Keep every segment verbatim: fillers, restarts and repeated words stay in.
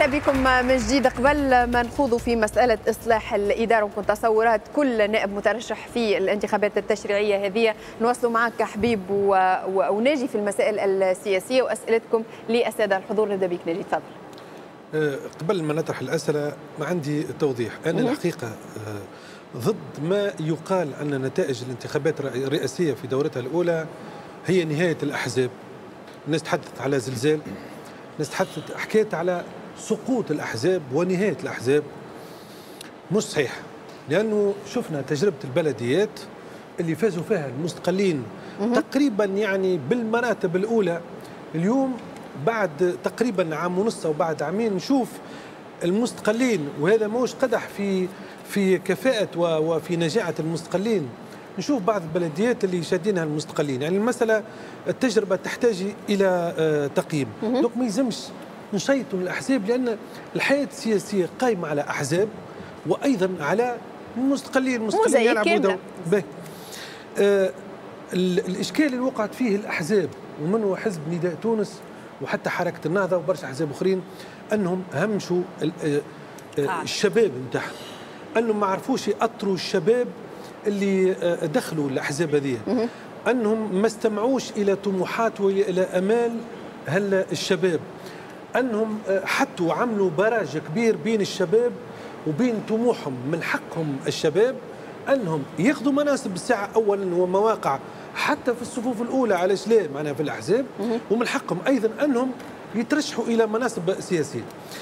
اهلا بكم من جديد. قبل ما نخوض في مساله اصلاح الاداره وكنت تصورات كل نائب مترشح في الانتخابات التشريعيه هذه، نواصلوا معك حبيب وناجي في المسائل السياسيه واسئلتكم للساده الحضور. نبدا بك ناجي، تفضل. قبل ما نطرح الاسئله ما عندي توضيح. انا الحقيقه ضد ما يقال ان نتائج الانتخابات الرئاسيه في دورتها الاولى هي نهايه الاحزاب. الناس تحدثت على زلزال، الناس تحدثت حكيت على سقوط الأحزاب ونهاية الأحزاب. مش صحيح، لأنه شفنا تجربة البلديات اللي فازوا فيها المستقلين تقريبا يعني بالمراتب الأولى. اليوم بعد تقريبا عام ونص أو بعد عامين نشوف المستقلين، وهذا موش قدح في في كفاءة وفي نجاعة المستقلين. نشوف بعض البلديات اللي شادينها المستقلين، يعني المسألة التجربة تحتاج إلى تقييم. دونك ما يلزمش نشيطوا الأحزاب، لأن الحياة السياسية قائمة على أحزاب وأيضا على المستقلين. المستقلين يلعبوا دور. آه الإشكال اللي وقعت فيه الأحزاب ومنه حزب نداء تونس وحتى حركة النهضة وبرشا أحزاب أخرين، أنهم همشوا الشباب نتاعهم، أنهم ما عرفوش يأطروا الشباب اللي دخلوا الأحزاب هذه، أنهم ما استمعوش إلى طموحات وإلى أمال هلا الشباب، أنهم حتى عملوا براج كبير بين الشباب وبين طموحهم. من حقهم الشباب أنهم ياخذوا مناصب بالساعة أولا ومواقع حتى في الصفوف الأولى، علاش لا معناها في الأحزاب، ومن حقهم أيضا أنهم يترشحوا إلى مناصب سياسية.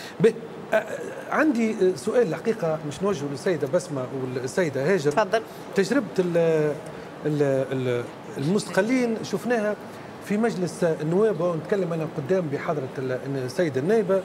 عندي سؤال الحقيقة مش نوجهه للسيدة بسمة والسيدة هاجر. تفضل. تجربة ال ال المستقلين شفناها في مجلس النواب، ونتكلم أنا قدام بحضرة السيدة النائبة،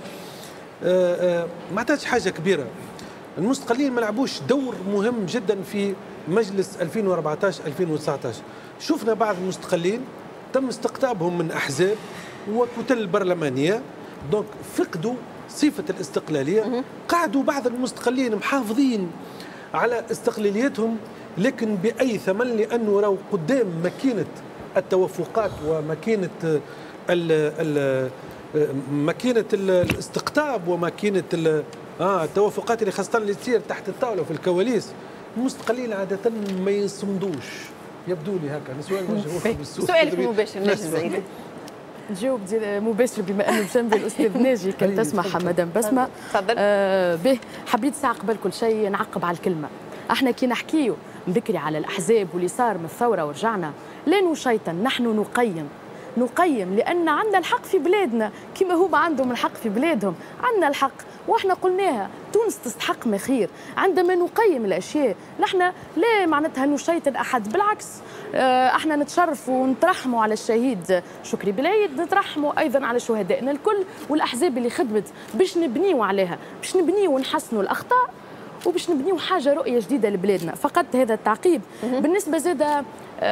ما عطاتش حاجة كبيرة. المستقلين ما لعبوش دور مهم جدا في مجلس ألفين وأربعطاش ألفين وتسعطاش. شفنا بعض المستقلين تم استقطابهم من أحزاب وكتل برلمانية، دونك فقدوا صفة الاستقلالية. قعدوا بعض المستقلين محافظين على استقلاليتهم، لكن بأي ثمن، لأنه راهو قدام ماكينة التوافقات وماكينة ال ال ماكينة الاستقطاب وماكينة اه التوافقات اللي خاصة اللي تصير تحت الطاولة في الكواليس. المستقلين عادة ما يصمدوش، يبدو لي هكا. سؤال سؤالك مباشر ناجي زيد. نجاوب مباشر بما انه بجنبي الاستاذ ناجي كان تسمح مدام بسمه. تفضل. آه به حبيت ساعه قبل كل شيء نعقب على الكلمه. احنا كي نحكيو بكري على الاحزاب واللي صار من الثوره ورجعنا، لا نشيطن، نحن نقيم نقيم لان عندنا الحق في بلادنا كما هما عندهم الحق في بلادهم. عندنا الحق واحنا قلناها، تونس تستحق ما خير. عندما نقيم الاشياء نحن لا معناتها نشيطن احد، بالعكس احنا نتشرف ونترحموا على الشهيد شكري بالعيد، نترحموا ايضا على شهدائنا الكل والاحزاب اللي خدمت باش نبنيوا عليها، باش نبنيوا ونحسنوا الاخطاء وباش نبنيوا حاجه رؤيه جديده لبلادنا. فقط هذا التعقيب. بالنسبه زاد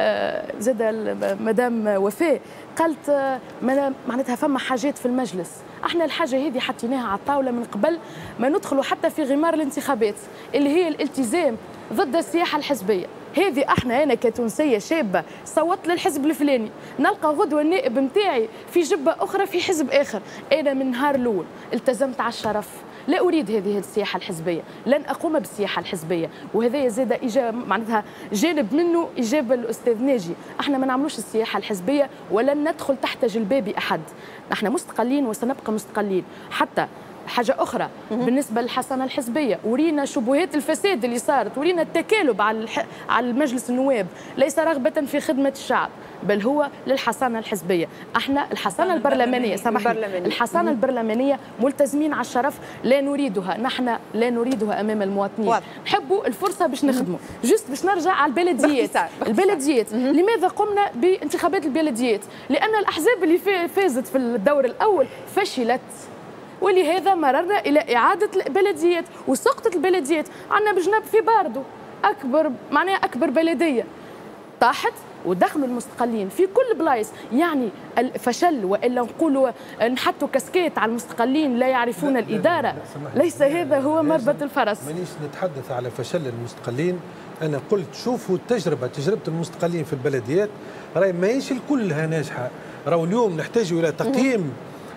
زاد مدام وفاء قالت معناتها فما حاجات في المجلس، احنا الحاجه هذه حطيناها على الطاوله من قبل ما ندخلوا حتى في غمار الانتخابات، اللي هي الالتزام ضد السياحه الحزبيه. هذه احنا انا كتونسيه شابه صوت للحزب الفلاني، نلقى غدوه النائب نتاعي في جبه اخرى في حزب اخر. انا من نهار الاول التزمت على الشرف، لا اريد هذه السياحه الحزبيه، لن اقوم بالسياحه الحزبيه. وهذا زاد اجابه معناتها جانب منه اجابه للاستاذ ناجي، احنا ما نعملوش السياحه الحزبيه ولن ندخل تحت جلباب احد. نحن مستقلين وسنبقى مستقلين. حتى حاجة أخرى بالنسبة للحصانة الحزبية، ورينا شبهات الفساد اللي صارت، ورينا التكالب على الح... على مجلس النواب، ليس رغبة في خدمة الشعب بل هو للحصانة الحزبية. احنا الحصانة البرلمانية سامحني الحصانة البرلمانية ملتزمين على الشرف، لا نريدها، نحن لا نريدها أمام المواطنين. نحبوا الفرصة باش نخدموا. جست باش نرجع على البلديات. البلديات لماذا قمنا بانتخابات البلديات؟ لأن الأحزاب اللي فازت في الدور الأول فشلت، ولهذا مررنا إلى إعادة البلديات وسقطت البلديات. عندنا بجنب في باردو أكبر معناها أكبر بلدية طاحت ودخلوا المستقلين في كل بلايص. يعني الفشل والا نقولوا نحطوا كاسكيت على المستقلين لا يعرفون لا الاداره، لا لا ليس هذا هو مربط الفرس. مانيش نتحدث على فشل المستقلين، انا قلت شوفوا التجربه تجربه المستقلين في البلديات راهي ماهيش الكلها ناجحه. راهو اليوم نحتاج الى تقييم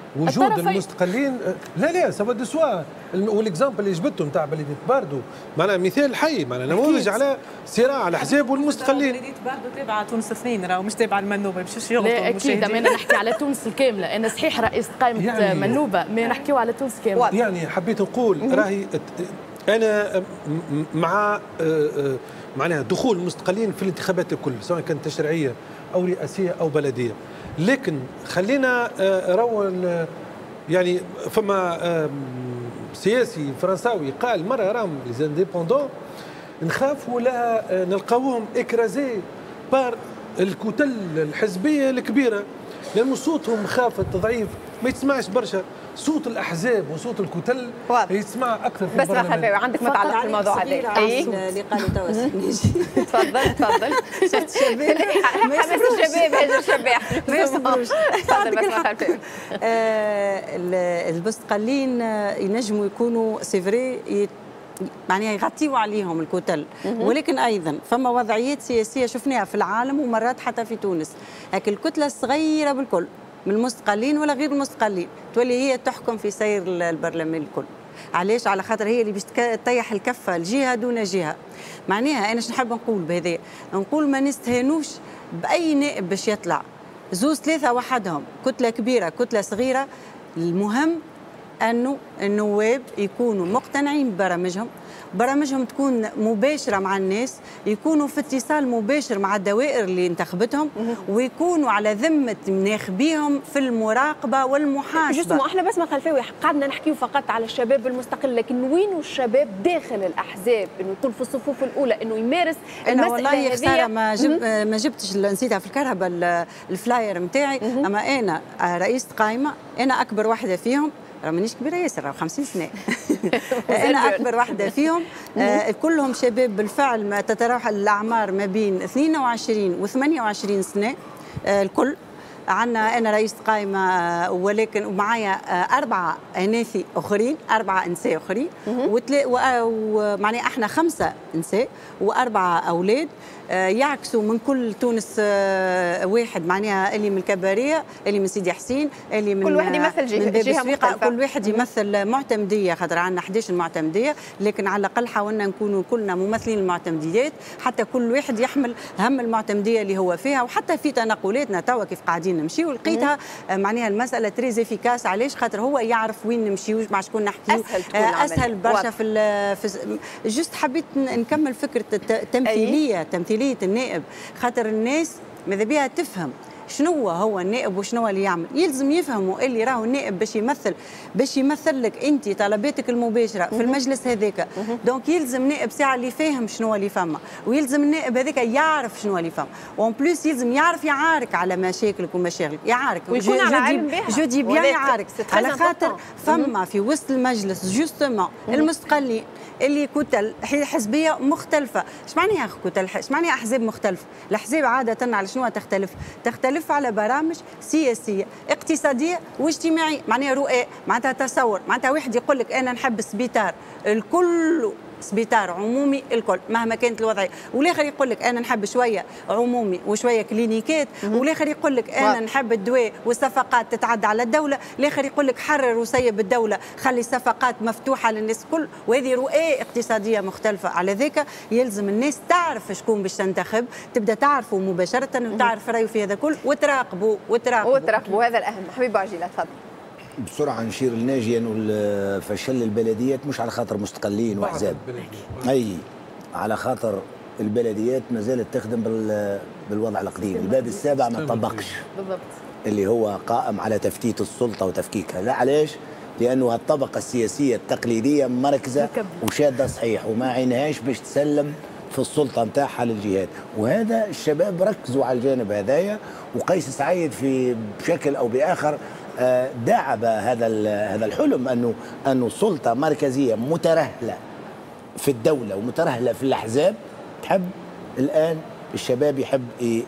وجود المستقلين لا لا سوا دو سوا. والاكزامبل اللي جبته نتاع بلديه باردو معناها مثال حي، معناها نموذج على صراع على الاحزاب والمستقلين. بلديه باردو تابعه تونس اثنين، راهو مش تابعه المنوبه، مش يغلطوا لا اكيد انا نحكي على تونس الكامله. انا صحيح رئيس قائمه يعني منوبه، ما نحكيو على تونس كامله. يعني حبيت نقول راهي انا مع معناها دخول المستقلين في الانتخابات الكل سواء كانت تشريعيه او رئاسيه او بلديه، لكن خلينا رو يعني فما سياسي فرنساوي قال مره راهم لي زانديبوندون نخافوا لا نلقاوهم اكرازي بار الكتل الحزبيه الكبيره، لأن صوتهم خافت ضعيف ما يتسمعش برشا. صوت الأحزاب وصوت الكتل يتسمع أكثر في بس ما خلفي عندك متعلق في الموضوع هذا. أي اللي قالوا توا تفضل تفضل. شفت الشباب حماس الشباب هاجر الشباب ما يصبروش. تفضل بس ما خلفي. المستقلين ينجموا يكونوا سيفري معناها يغطيوا عليهم الكتل، ولكن ايضا فما وضعيات سياسيه شفناها في العالم ومرات حتى في تونس، لكن الكتله الصغيره بالكل من المستقلين ولا غير المستقلين تولي هي تحكم في سير البرلمان الكل. علاش؟ على خاطر هي اللي باش تطيح الكفه الجهه دون جهه. معناها انا شنو نحب نقول بهذا؟ نقول ما نستهانوش باي نائب باش يطلع، زوز ثلاثه وحدهم، كتله كبيره كتله صغيره، المهم أنه النواب يكونوا مقتنعين ببرامجهم، برامجهم تكون مباشرة مع الناس، يكونوا في اتصال مباشر مع الدوائر اللي انتخبتهم، ويكونوا على ذمة ناخبيهم في المراقبة والمحاسبة. جسمو احنا بس ما خلفاوي قعدنا نحكيو فقط على الشباب المستقل، لكن وين الشباب داخل الأحزاب انه يكون في الصفوف الأولى انه يمارس أنا والله يا خسارة ما جب ما جبتش نسيتها في الكرهبة الفلاير نتاعي، أما أنا رئيس قائمة، أنا أكبر واحدة فيهم، راه مانيش كبيره ياسر، راه خمسين سنه. انا اكبر واحده فيهم. آه كلهم شباب بالفعل، ما تتراوح الاعمار ما بين اثنين وعشرين و ثمانية وعشرين سنه. آه الكل عندنا انا رئيس قائمه، آه ولكن ومعايا آه اربعه اناثي اخرين، اربعه نساء اخرين، ومعناها احنا خمسه نساء واربعه اولاد. آه يعكسوا من كل تونس آه واحد، معناها اللي من الكباريه، اللي من سيدي حسين، اللي من كل واحد يمثل جهه, جهة مختلفه، كل واحد يمثل معتمديه، خاطر عندنا إحدى عشر معتمديه، لكن على الاقل حاولنا نكونوا كلنا ممثلين المعتمديات، حتى كل واحد يحمل هم المعتمديه اللي هو فيها. وحتى في تنقلاتنا توا كيف قاعدين نمشيو لقيتها آه معناها المساله تريز افيكاس. علاش؟ خاطر هو يعرف وين نمشيو مع شكون نحكيو، اسهل, أسهل برشا في, في جست حبيت نكمل فكره التمثيليه، تمثيليه النائب، خاطر الناس ماذا بها تفهم شنو هو النائب وشنو اللي يعمل. يلزم يفهموا اللي راهو النائب باش يمثل باش يمثل لك انت طلباتك المباشره في المجلس هذاك. دونك يلزم نائب ساعه اللي فاهم شنو اللي فما، ويلزم النائب هذاك يعرف شنو اللي فما، وان بليس يلزم يعرف يعارك على مشاكلك ومشاغلك، يعارك ويكون على علم بها، جو دي بيان يعارك، على خاطر فما في وسط المجلس جوستومون المستقلين اللي كتل حزبيه مختلفه. اش معناها كتل؟ اش معناها احزاب مختلفه؟ الاحزاب عاده على شنو تختلف؟ تختلف على برامج سياسيه اقتصاديه واجتماعيه، معناها رؤى، معناتها تصور، معناتها واحد يقول لك انا نحب السبيطار الكل سبيطار عمومي الكل مهما كانت الوضعيه، والاخر يقول لك انا نحب شويه عمومي وشويه كلينيكات، والاخر يقول لك انا نحب الدواء والصفقات تتعدى على الدوله، الاخر يقول لك حرر وسيب الدوله خلي الصفقات مفتوحه للناس الكل، وهذه رؤى اقتصاديه مختلفه. على ذاك يلزم الناس تعرف شكون باش تنتخب، تبدا تعرفوا مباشره وتعرف رايه في هذا الكل، وتراقبوا وتراقبوا وتراقبوا هذا الاهم. حبيب عجيله تفضل. بسرعه نشير لناجي انه فشل البلديات مش على خاطر مستقلين واحزاب، اي على خاطر البلديات ما زالت تخدم بالوضع القديم، الباب السابع ما طبقش بالضبط، اللي هو قائم على تفتيت السلطه وتفكيكها. لا علاش؟ لانه الطبقه السياسيه التقليديه مركزه وشاده صحيح وما عينهاش باش تسلم في السلطه نتاعها للجهات، وهذا الشباب ركزوا على الجانب هذايا، وقيس سعيد في بشكل او باخر داعب هذا هذا الحلم، انه انه سلطه مركزيه مترهله في الدوله ومترهله في الاحزاب تحب الان الشباب يحب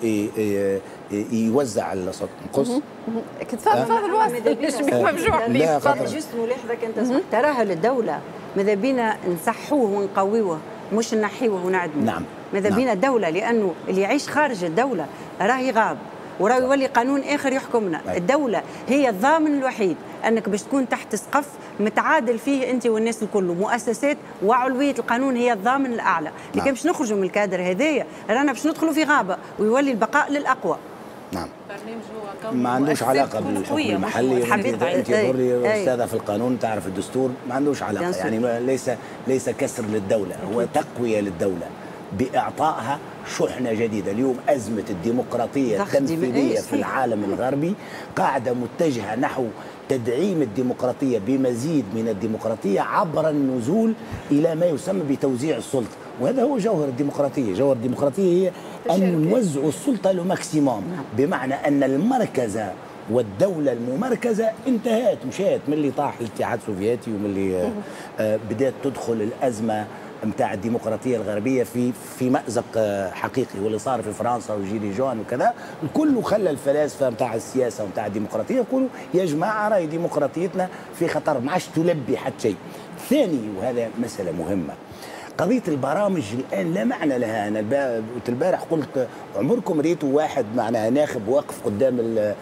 يوزع السلطه. نقص تفضل تفضل مش ممجوع لا خاطر جست ملاحظك انت ترهل الدوله، ماذا بينا نصحوه ونقويوه مش نحيوه ونعدمه. نعم ماذا نعم. بينا الدوله، لانه اللي يعيش خارج الدوله راه يغاب وراه يولي قانون اخر يحكمنا. الدوله هي الضامن الوحيد انك باش تكون تحت سقف متعادل فيه انت والناس الكل، مؤسسات وعلويه القانون هي الضامن الاعلى. لكن باش نخرجوا من الكادر هذايا رانا باش ندخلوا في غابه ويولي البقاء للاقوى. نعم. ما عندوش علاقه بالحكم المحلي. انت انت ضري استاذه في القانون تعرف الدستور، ما عندوش علاقه يعني ليس ليس كسر للدوله، هو تقويه للدوله باعطائها شحنه جديده. اليوم ازمه الديمقراطيه التنفيذيه في العالم الغربي قاعده متجهه نحو تدعيم الديمقراطيه بمزيد من الديمقراطيه عبر النزول الى ما يسمى بتوزيع السلطه، وهذا هو جوهر الديمقراطيه. جوهر الديمقراطيه هي ان نوزع السلطه لماكسيموم، بمعنى ان المركزه والدولة الممركزة انتهت مشات من اللي طاح الاتحاد السوفيتي ومن اللي بدات تدخل الأزمة متاع الديمقراطية الغربية في في مأزق حقيقي، واللي صار في فرنسا وجيلي جون وكذا الكل خلى الفلاسفة متاع السياسة ومتاع الديمقراطية يقولوا يا جماعة راهي ديمقراطيتنا في خطر، ما عادش تلبي حتى شيء. ثاني وهذا مسألة مهمة، قضية البرامج الآن لا معنى لها. أنا البارح قلت عمركم ريتوا واحد معناها ناخب واقف قدام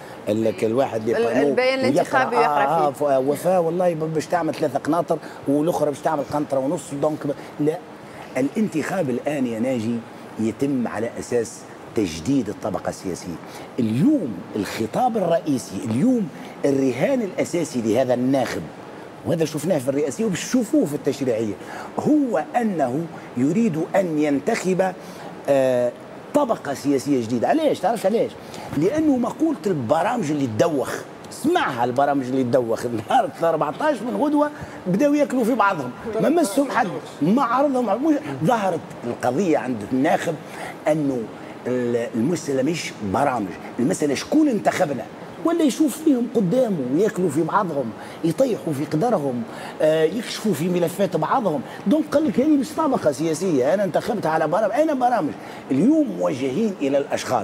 الواحد اللي البيان الانتخابي يقرأ فيه آه وفاة والله باش تعمل ثلاثة قناطر والأخرى باش تعمل قنطرة ونص. دونك لا، الانتخاب الآن يا ناجي يتم على أساس تجديد الطبقة السياسية. اليوم الخطاب الرئيسي، اليوم الرهان الأساسي لهذا الناخب، وهذا شفناه في الرئاسية وبتشوفوه في التشريعية، هو أنه يريد أن ينتخب آه طبقة سياسية جديدة. علاش؟ تعرف علاش؟ لأنه مقولة البرامج اللي تدوخ، اسمعها البرامج اللي تدوخ، النهار أربعطاش من غدوة بداوا ياكلوا في بعضهم، ما مسهم حد، ما عرضهم. ظهرت القضية عند الناخب أنه المسألة مش برامج، المسألة شكون انتخبنا، ولا يشوف فيهم قدامه وياكلوا في بعضهم، يطيحوا في قدرهم، آه يكشفوا في ملفات بعضهم. دونك قال لك هذه مش طبقه سياسيه، انا انتخبت على برامج. اين برامج؟ اليوم موجهين الى الاشخاص،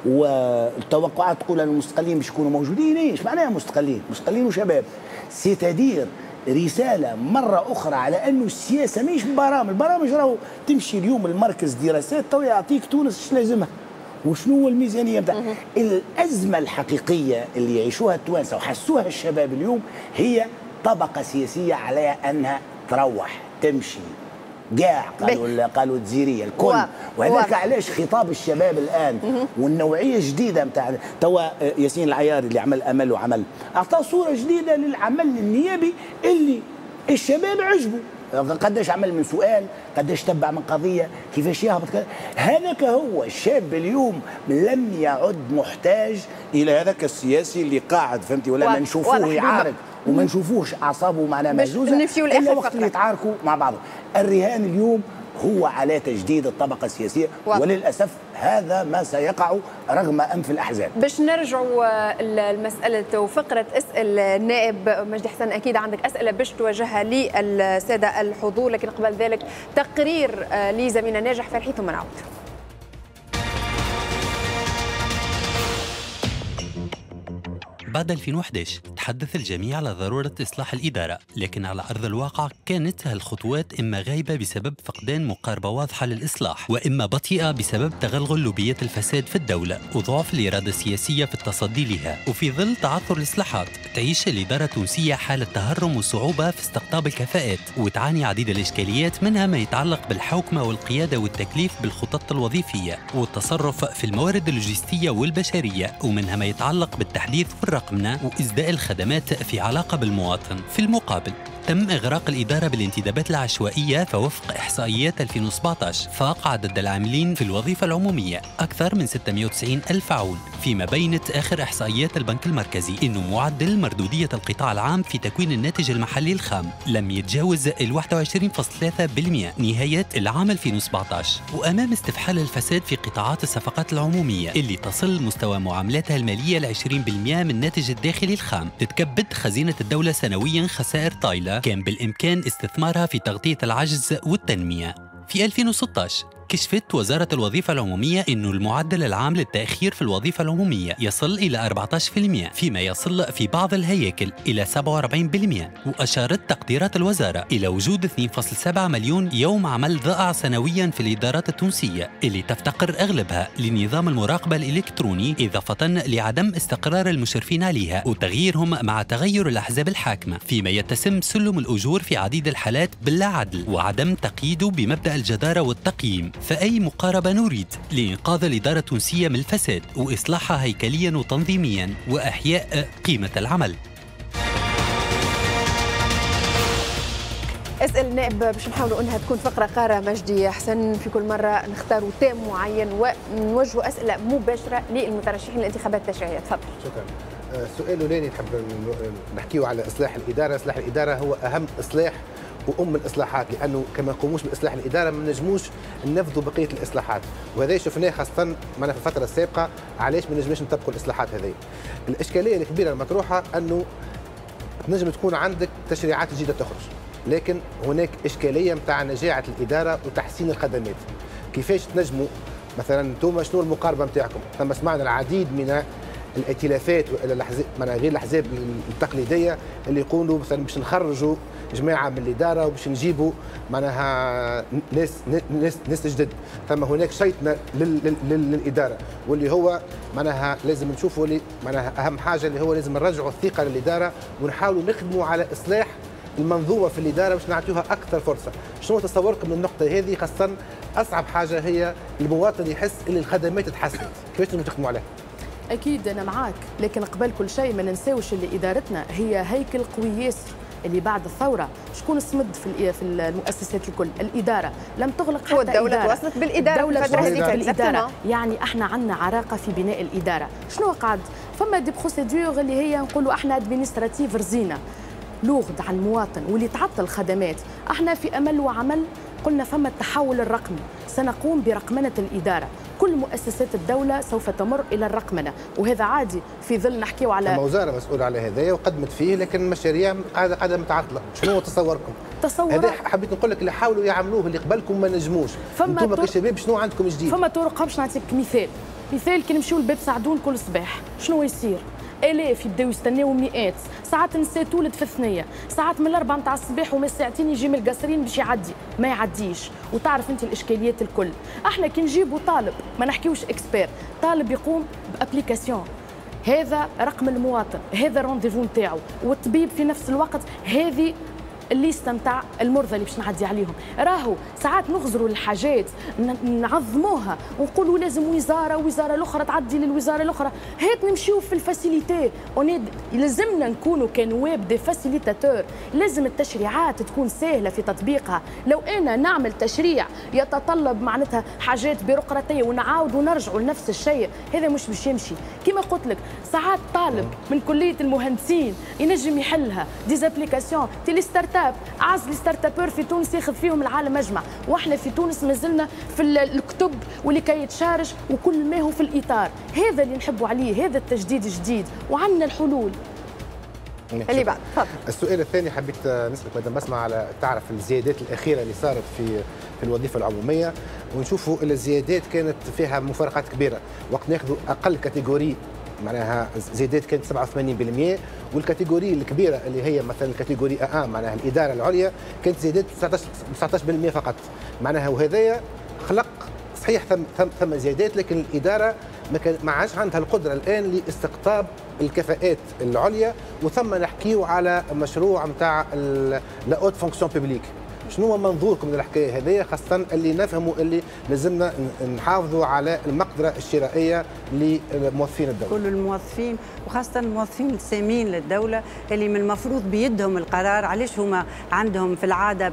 والتوقعات تقول ان المستقلين مش يكونوا موجودين. ايش معناها مستقلين؟ مستقلين وشباب. ستدير رساله مره اخرى على انه السياسه مش برامج، برامج راهو تمشي اليوم المركز دراسات تو يعطيك تونس ايش لازمها وشنو هو الميزانيه نتاعها. الازمه الحقيقيه اللي يعيشوها التوانسه وحسوها الشباب اليوم هي طبقه سياسيه عليها انها تروح تمشي كاع، قالوا قالوا الجزيريه الكل. وهذاك علاش خطاب الشباب الان والنوعيه الجديده نتاع توا ياسين العياري اللي عمل امل وعمل اعطى صوره جديده للعمل النيابي اللي الشباب عجبوا. قداش عمل من سؤال، قداش تبع من قضيه، كيفاش يهبط. هذاك هو الشاب اليوم لم يعد محتاج الى هذاك السياسي اللي قاعد فهمتي ولا ما نشوفوه يعارك وما نشوفوش اعصابه معناها مهزوزه الا وقت اللي يتعاركوا مع بعضهم. الرهان اليوم هو على تجديد الطبقه السياسيه واضح. وللاسف هذا ما سيقع رغم انف الاحزاب. باش نرجعوا لمساله وفقره اسال النائب مجدي حسن، اكيد عندك اسئله باش توجهها للساده الحضور، لكن قبل ذلك تقرير لزميلنا ناجح فرحي ثم نعود. بعد ألفين وإحدى عشر تحدث الجميع على ضرورة إصلاح الإدارة، لكن على أرض الواقع كانت هالخطوات إما غايبة بسبب فقدان مقاربة واضحة للإصلاح، وإما بطيئة بسبب تغلغل لوبيات الفساد في الدولة وضعف الإرادة السياسية في التصدي لها. وفي ظل تعثر الإصلاحات تعيش الإدارة التونسية حالة تهرم وصعوبة في استقطاب الكفاءات، وتعاني عديد الإشكاليات، منها ما يتعلق بالحوكمة والقيادة والتكليف بالخطط الوظيفية والتصرف في الموارد اللوجستية والبشرية، ومنها ما يتعلق بالتحديث والرقمنة وإزداء الخدمات في علاقة بالمواطن. في المقابل تم إغراق الإدارة بالانتدابات العشوائية، فوفق إحصائيات ألفين وسبعة عشر فاق عدد العاملين في الوظيفة العمومية أكثر من ستمئة وتسعين ألف عون، فيما بينت آخر إحصائيات البنك المركزي إنه معدل مردودية القطاع العام في تكوين الناتج المحلي الخام لم يتجاوز ال واحد وعشرين فاصلة ثلاثة بالمئة نهاية العام ألفين وسبعة عشر. وأمام استفحال الفساد في قطاعات الصفقات العمومية اللي تصل مستوى معاملاتها المالية ل عشرين بالمئة من الناتج الداخلي الخام، تتكبد خزينة الدولة سنوياً خسائر طائلة كان بالإمكان استثمارها في تغطية العجز والتنمية. في ألفين وستة عشر كشفت وزارة الوظيفة العمومية أنه المعدل العام للتأخير في الوظيفة العمومية يصل إلى أربعة عشر بالمئة، فيما يصل في بعض الهياكل إلى سبعة وأربعين بالمئة. وأشارت تقديرات الوزارة إلى وجود اثنين فاصلة سبعة مليون يوم عمل ضائع سنوياً في الإدارات التونسية، اللي تفتقر أغلبها لنظام المراقبة الإلكتروني، إضافة لعدم استقرار المشرفين عليها وتغييرهم مع تغير الأحزاب الحاكمة، فيما يتسم سلم الأجور في عديد الحالات باللا عدل وعدم تقييده بمبدأ الجدارة والتقييم. فأي مقاربة نريد لإنقاذ الإدارة التونسية من الفساد وإصلاحها هيكلياً وتنظيمياً وإحياء قيمة العمل. اسأل النائب باش نحاولوا انها تكون فقره قاره. مجدي حسن، في كل مره نختاروا تيم معين ونوجهوا اسئله مباشره للمترشحين للانتخابات التشريعيه. تفضل. شكرا. السؤال الاولاني نحب نحكيوا على اصلاح الاداره. اصلاح الاداره هو اهم اصلاح وام الاصلاحات، لانه كما نقوموش باصلاح الاداره ما نجموش ننفذوا بقيه الاصلاحات، وهذا شفناه خاصه معنا في الفتره السابقه. علاش ما نجمش نطبقوا الاصلاحات هذه؟ الاشكاليه الكبيره المطروحه انه تنجم تكون عندك تشريعات جديده تخرج، لكن هناك اشكاليه نتاع نجاعه الاداره وتحسين الخدمات. كيفاش تنجموا مثلا انتم شنو المقاربه نتاعكم؟ ثم سمعنا العديد من الائتلافات والاحزاب، غير الاحزاب التقليديه اللي يقولوا مثلا باش نخرجوا جماعه من الاداره وباش نجيبوا معناها ناس ناس ناس جدد. ثم هناك شيطنه للاداره، واللي هو معناها لازم نشوفوا اللي معناها اهم حاجه اللي هو لازم نرجعوا الثقه للاداره ونحاولوا نخدموا على اصلاح المنظومه في الاداره باش نعطيوها اكثر فرصه. شنو تصوركم من النقطه هذه؟ خاصه اصعب حاجه هي المواطن يحس ان الخدمات تحسنت، كيفاش تخدموا عليها؟ اكيد انا معاك، لكن قبل كل شيء ما ننساوش اللي ادارتنا هي هيكل قوي ياسر. اللي بعد الثوره شكون صمد في في المؤسسات الكل؟ الاداره لم تغلق حتى الدوله إدارة. توصلت بالاداره، الدوله توصلت بالاداره، يعني احنا عندنا عراقه في بناء الاداره. شنو قعد؟ فما دي بروسيدور اللي هي نقولوا احنا ادمينستراتيف رزينه لوغد على المواطن واللي تعطل خدمات. احنا في امل وعمل قلنا فما التحول الرقمي، سنقوم برقمنه الاداره. كل مؤسسات الدولة سوف تمر إلى الرقمنة، وهذا عادي في ظل نحكيو على وزارة مسؤولة على هذايا وقدمت فيه، لكن المشاريع قاعدة قاعدة متعطلة. شنو تصوركم؟ تصور هذا حبيت نقول لك اللي حاولوا يعملوه اللي قبلكم ما نجموش. انتم كشباب شنو عندكم جديد؟ فما طرق. باش نعطيك مثال مثال كي نمشيو لباب سعدون كل صباح شنو يصير؟ آلاف يبداو يستناو مئات، ساعات نساء تولد في الثنيه، ساعات من الأربعة نتاع الصباح وما ساعتين يجي من القصرين باش يعدي، ما يعديش، وتعرف انت الاشكاليات الكل. احنا كي نجيبوا طالب ما نحكيوش اكسبير، طالب يقوم بابليكاسيون، هذا رقم المواطن، هذا الرونديفو نتاعو، والطبيب في نفس الوقت هذه الليسته نتاع المرضى اللي باش نعدي عليهم. راهو ساعات نغزروا الحاجات نعظموها ونقولوا لازم وزاره وزاره الاخرى تعدي للوزاره الاخرى. هات نمشيو في الفاسيليتي، لازمنا نكونوا كنواب دي فاسيليتاتور. لازم التشريعات تكون سهله في تطبيقها. لو انا نعمل تشريع يتطلب معناتها حاجات بيروقراطيه ونعاود ونرجعوا لنفس الشيء، هذا مش باش يمشي. كما قلت لك ساعات طالب من كليه المهندسين ينجم يحلها ديزابليكاسيون تيلي ستارت اب. اعز لي ستارت ابور في تونس ياخذ فيهم العالم اجمع، واحنا في تونس مازلنا في الكتب واللي كي يتشارج وكل ما هو في الاطار. هذا اللي نحبوا عليه، هذا التجديد الجديد، وعندنا الحلول. اللي بعد تفضل. السؤال الثاني حبيت نسالك مدام بسمع على تعرف الزيادات الاخيره اللي صارت في في الوظيفه العموميه، ونشوفوا الزيادات كانت فيها مفارقات كبيره. وقت ناخذوا اقل كاتيجوري معناها زيادات كانت سبعة وثمانين بالمئة، والكاتيجوري الكبيره اللي هي مثلا الكاتيجوري ا معناها الاداره العليا كانت زيادات تسعة عشر بالمئة فقط معناها. وهذايا خلق صحيح ثم ثم ثم زيادات، لكن الاداره ما كان ما عادش عندها القدره الان لاستقطاب الكفاءات العليا. وثم نحكيو على مشروع نتاع لا اوت فونكسيون بوبليك. شنو هو منظوركم من الحكايه هذه، خاصه اللي نفهموا اللي لازمنا نحافظوا على المقدره الشرائيه لموظفين الدوله؟ كل الموظفين وخاصه الموظفين السامين للدوله اللي من المفروض بيدهم القرار. علاش هما عندهم في العاده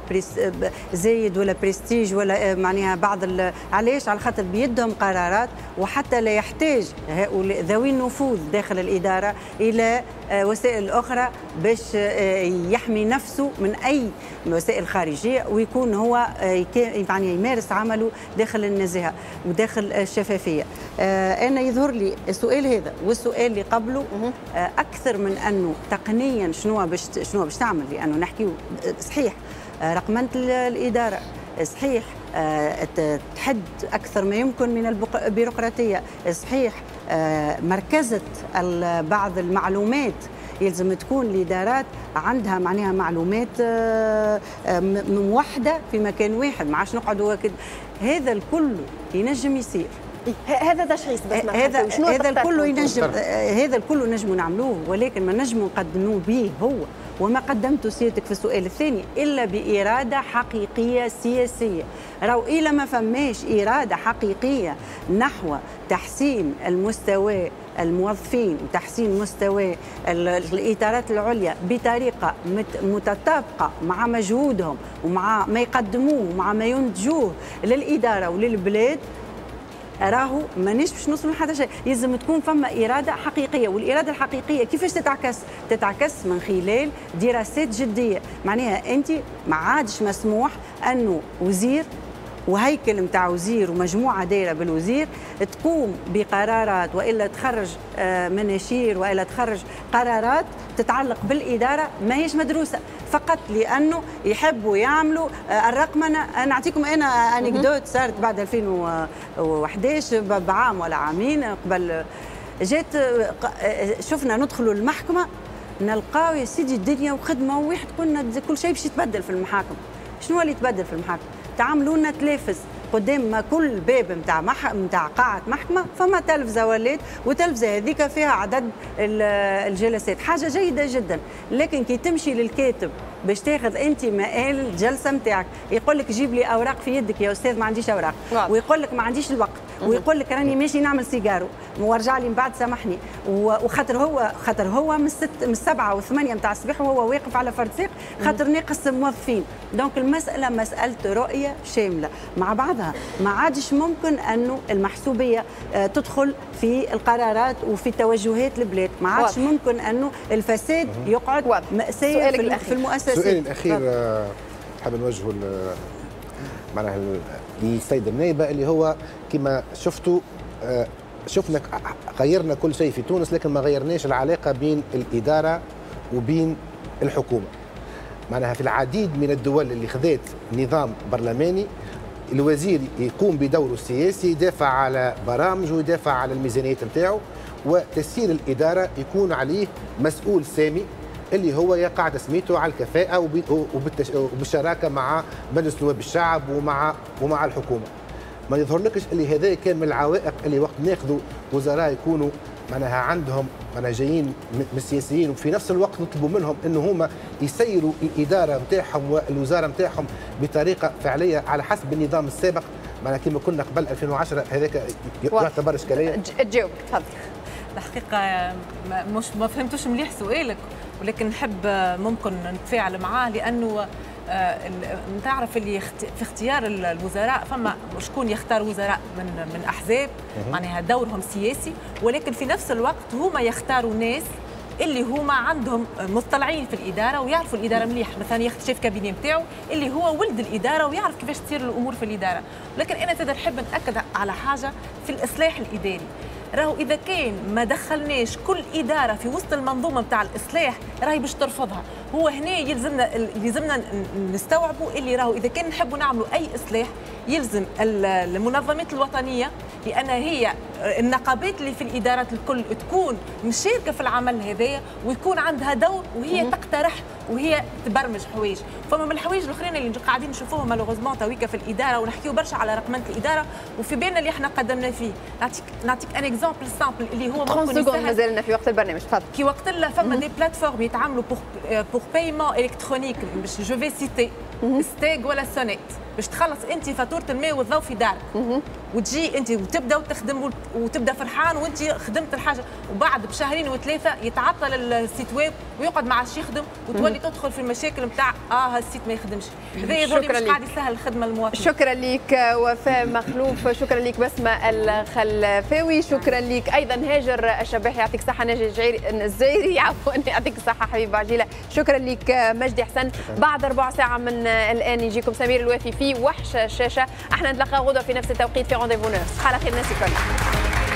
زايد ولا بريستيج ولا معناها بعض علاش؟ على خاطر بيدهم قرارات، وحتى لا يحتاج ذوي النفوذ داخل الاداره الى وسائل اخرى باش يحمي نفسه من اي وسائل خارجيه، ويكون هو يعني يمارس عمله داخل النزاهه وداخل الشفافيه. انا يظهر لي السؤال هذا والسؤال اللي قبله اكثر من انه تقنيا شنو باش شنو باش تعمل، لانه نحكيو صحيح رقمنه الاداره، صحيح تحد أكثر ما يمكن من البيروقراطية. صحيح مركزة بعض المعلومات، يلزم تكون الإدارات عندها معناها معلومات موحدة في مكان واحد، ما عادش نقعدوا كده. هذا الكل ينجم يصير. هذا تشخيص بس هذا هذا الكل ينجم هذا الكل نجموا نعملوه، ولكن ما نجموا نقدموه به هو وما قدمته سيادتك في السؤال الثاني الا باراده حقيقيه سياسيه. راهو إلا ما فماش اراده حقيقيه نحو تحسين المستوى الموظفين وتحسين مستوى الإطارات العليا بطريقة متطابقة مع مجهودهم ومع ما يقدموه ومع ما ينتجوه للإدارة وللبلاد، راهو مانيش باش نوصلوا لحتى شيء. يلزم تكون فما إرادة حقيقية، والإرادة الحقيقية كيفاش تتعكس؟ تتعكس من خلال دراسات جدية. معناها أنت ما عادش مسموح أنه وزير وهيكل نتاع وزير ومجموعه دايره بالوزير تقوم بقرارات والا تخرج مناشير والا تخرج قرارات تتعلق بالاداره ما هيش مدروسه، فقط لانه يحبوا يعملوا الرقمنه. نعطيكم انا انكدوت صارت بعد ألفين وأحد عشر بعام ولا عامين قبل، جات شفنا ندخلوا المحكمه نلقاو يا سيدي الدنيا وخدمه واحد، قلنا كل شيء باش يتبدل في المحاكم. شنو اللي يتبدل في المحاكم؟ تعملوا لنا تلافز قدام ما كل باب نتاع مح... نتاع قاعه محكمه فما تلفزه ولات، وتلفزه هذيك فيها عدد الجلسات، حاجه جيده جدا. لكن كي تمشي للكاتب باش تاخذ انت مقال الجلسه نتاعك يقول لك جيب لي اوراق في يدك يا استاذ، ما عنديش اوراق، ويقول لك ما عنديش الوقت، ويقول لك راني ماشي نعمل سيجارو وارجع لي من بعد سامحني، وخاطر هو خاطر هو من الست من السبعه والثمانيه نتاع الصباح وهو واقف على فرد ساق خاطر ناقص موظفين. دونك المساله مساله رؤيه شامله مع بعضها، ما عادش ممكن انه المحسوبيه تدخل في القرارات وفي توجهات البلاد، ما عادش ممكن انه الفساد يقعد مأساة في, في المؤسسات. السؤال الاخير حاب نوجهه معناها للسيد النائبه اللي هو كما شفتوا شفنا غيرنا كل شيء في تونس لكن ما غيرناش العلاقه بين الاداره وبين الحكومه. معناها في العديد من الدول اللي خذت نظام برلماني الوزير يقوم بدوره السياسي، يدافع على برامج ويدافع على الميزانيات نتاعو، وتسيير الاداره يكون عليه مسؤول سامي اللي هو يقع تسميته على الكفاءه وبالشراكه مع مجلس نواب الشعب ومع ومع الحكومه. ما يظهرلكش اللي هذا كان من العوائق اللي وقت ناخذوا وزراء يكونوا معناها عندهم معناها جايين من السياسيين وفي نفس الوقت نطلبوا منهم انه هما يسيروا الاداره نتاعهم والوزاره نتاعهم بطريقه فعليه على حسب النظام السابق. معناها كما كنا قبل ألفين وعشرة هذاك يعتبر اشكاليه. تجاوب تفضل. الحقيقه مش ما فهمتوش مليح سؤالك، ولكن نحب ممكن نتفاعل معاه لانه نتعرف اللي في اختيار الوزراء فما شكون يختار وزراء من من احزاب معناها دورهم سياسي، ولكن في نفس الوقت هما يختاروا ناس اللي هما عندهم مطلعين في الاداره ويعرفوا الاداره مليح. مثلا ياخذ شيف كابيني نتاعو اللي هو ولد الاداره ويعرف كيفاش تصير الامور في الاداره. لكن انا تقدر نحب ناكد على حاجه في الاصلاح الاداري، راهو اذا كان ما دخلناش كل اداره في وسط المنظومه نتاع الاصلاح راهي باش ترفضها. هو هنا يلزمنا يلزمنا نستوعبوا اللي راهو اذا كان نحبوا نعملوا اي اصلاح يلزم المنظمات الوطنيه، لان هي النقابات اللي في الادارات الكل تكون مشاركه في العمل هذايا ويكون عندها دور وهي تقترح وهي تبرمج حوايج. فما من الحوايج الاخرين اللي قاعدين نشوفوهم مالوغوزمون تويكا في الاداره ونحكيو برشا على رقمنه الاداره وفي بالنا اللي احنا قدمنا فيه. نعطيك نعطيك ان اكزومبل سامبل اللي هو ممكن يسهل. مازلنا في وقت البرنامج تفضل. كي وقت لا فما دي بلاتفورم يتعاملوا بور بور بايمون الكترونيك، باش جو في سيتي ستيغ ولا سونيت، باش تخلص انت فاتوره الماء والضوء في دارك وتجي انت وتبدا وتخدم وتبدا فرحان وانت خدمت الحاجه، وبعد بشهرين وثلاثه يتعطل السيت ويب ويقعد ما عادش يخدم وتولي تدخل في المشاكل نتاع اه هالسيت ما يخدمش. هذا يظهر مش قاعد يسهل الخدمه للمواطن. شكرا لك وفاء مخلوف، شكرا لك بسمه الخلفاوي، شكرا لك ايضا هاجر الشباحي يعطيك الصحه، ناجي الزايري عفوا يعطيك الصحه حبيب عجيله، شكرا لك مجدي حسن. بعد ربع ساعه من الان يجيكم سمير الوافي في وحش الشاشه، احنا نتلاقى غدوه في نفس التوقيت في رونديفو نيرس. على خير الناس الكل.